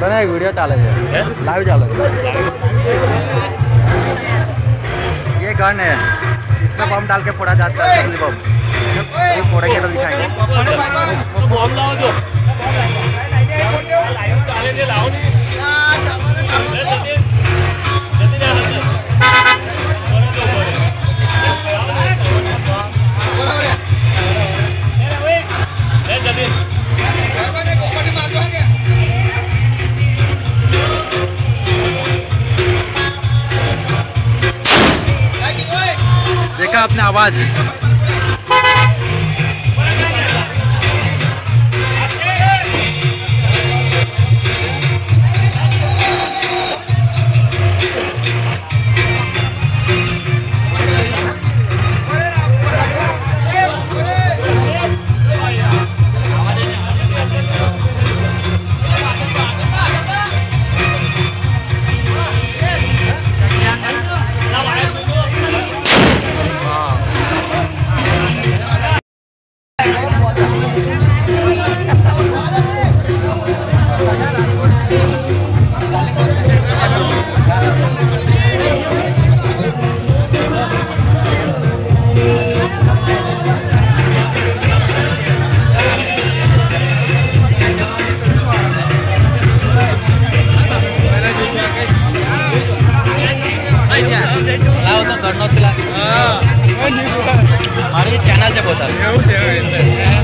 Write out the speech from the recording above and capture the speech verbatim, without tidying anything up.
नहीं वीडियो चाले लाइव चाले। ये गन है, इसमें बम डाल के फोड़ा जाता है, असली बम। ये फोड़ेंगे तो दिखाएंगे। देखा आपने आवाज? हमारे चैनल से बोलता है।